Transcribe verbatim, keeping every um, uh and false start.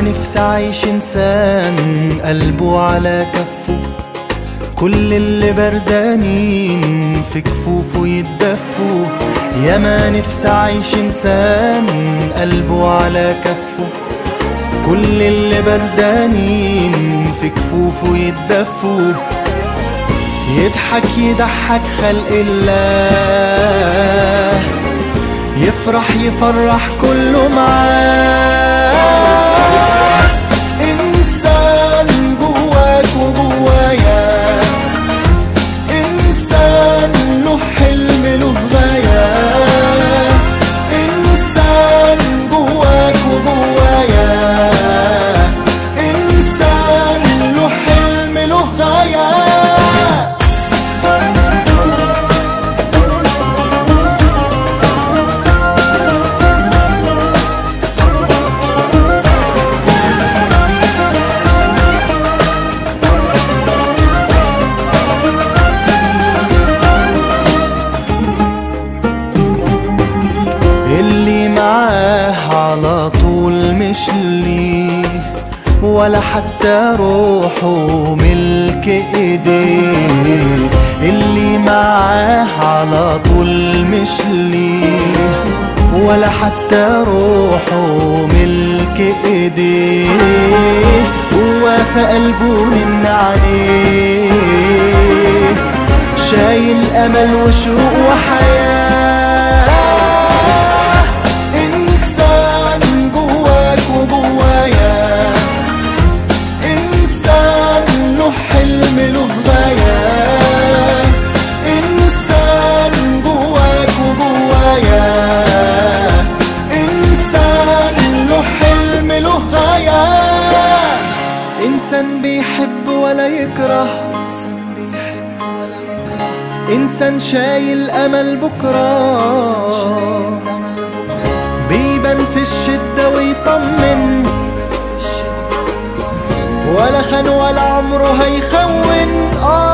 نفسي أعيش إنسان قلبه على كفه، كل اللي بردانين في كفوفه يتدفوا. يا ما نفسي أعيش إنسان قلبه على كفه، كل اللي بردانين في كفوفه يتدفوا. يضحك يضحك خلق الله، يفرح يفرح كله معاه. إنسان جواك وجوايا، إنسان له حلم له غاية. إنسان جواك وجوايا، إنسان له حلم له غاية. اللي معاه على طول مش ليه، ولا حتى روحه ملك ايديه. اللي معاه على طول مش ليه، ولا حتى روحه ملك ايديه. هو في قلبه من عليه، شايل امل وشوق وحياه. حلم له غاية. إنسان جواك وجوايا، إنسان له حلم له غاية. إنسان بيحب ولا يكره، إنسان شايل أمل بكرة، بيبان في الشدة ويطمن، ولا خان ولا عمره هيخون. آه